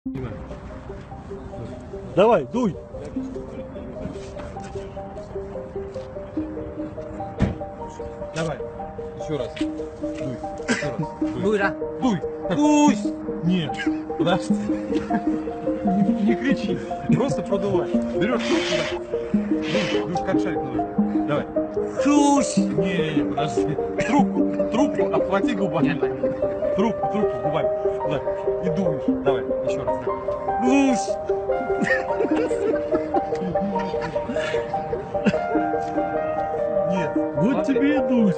Давай, дуй. Давай. Еще раз. Дуй. Еще раз. Дуй, да? Дуй. Дуй! Нет. Подожди. Не кричи. Просто продувай. Берешь трубку, да? Дуй, как шарик нужно. Давай. Дуй! Не, подожди. Трубку обхвати губами. Трубку губами. Да. И дуешь. Давай, еще раз. Дуй! Нет. Вот тебе и дуй.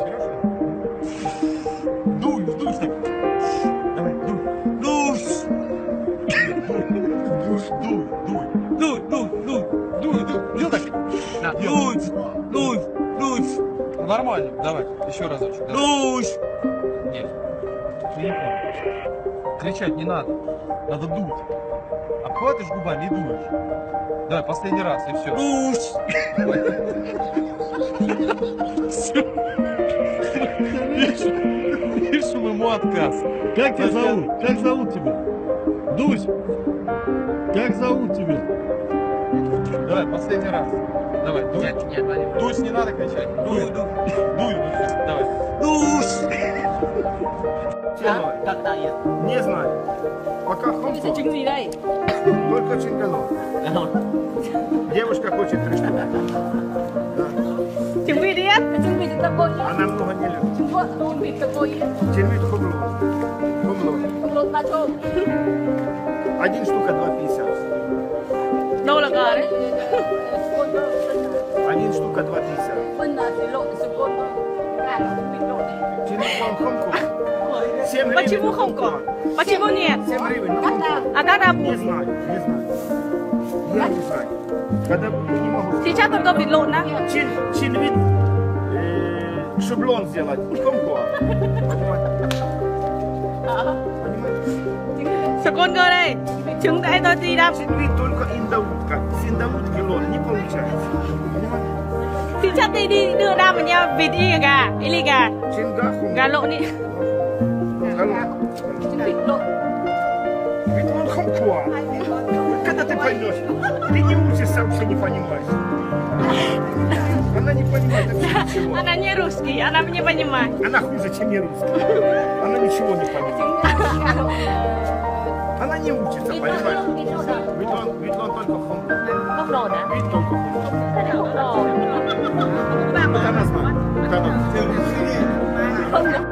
Дуй так. Давай, дуй. Дуй! Дуй. Делай так. Да. Делай. Дуй! Ну, нормально. Давай, еще разочек. Давай. Дуй! Нет. Ты не понял. Кричать не надо. Надо дуть. Обхватываешь губами и дуешь. Давай, последний раз, и все. Дуй! Пишем ему отказ. Как тебя зовут? Как зовут тебя? Дусь. Как зовут тебя? Давай, последний раз. Давай, дуй. Нет, Ваня. Дусь, не надо кричать. Дуй. Дуй. Ну всё, давай. Дуй! Да? Как дает? Не знаю. Пока Cái Хонконг, trứng gì đây? только Чингано. Девушка хочет 3 штуки. Trứng vịt đi á. Cái trứng vịt chúng ta bôi nhá. Она много не любит. Trứng vợ bôi vịt ta bôi nhá. Червит хумло. Không lột ta chôm. 1 штука 2,50. Đâu là gà đấy? 1 штука 2,50. Bên là thì lộn sụp côn thôi. Gà là trứng vịt lộn đấy. Телефон Хонконг. 7 гривен. Почему Хонконг? Почему нет? 7 гривен на Хонконг. А когда Не будет? знаю. Я не знаю. Когда буду, не могу сказать. Сейчас только vịt lộn á. Чинвит шаблон сделать. Хонконг. Понимаете? Sụp côn cơ đây. Trứng đây tôi đi đâm. Чинвит только индаутка. С индаутки лон не получается. Понимаете? Thì chắc đi đưa đâm vào nhau vịt y gà. Y ly gà. Чинга Хонконг. Gà lộn đi. Trứng vịt lộn. Ведь он Хонконг. Когда ты поймешь? Ты не учишься, вообще не понимаешь. Она не понимает вообще ничего. Она не русский, она не понимает. Она хуже, чем я русский. Она ничего не понимает. Она не учится, понимаешь? Ведь он только Хонконг. Bóc đồ đã. Ведь только Хонконг. Bóc đồ. Вот она знает. Вот она. Không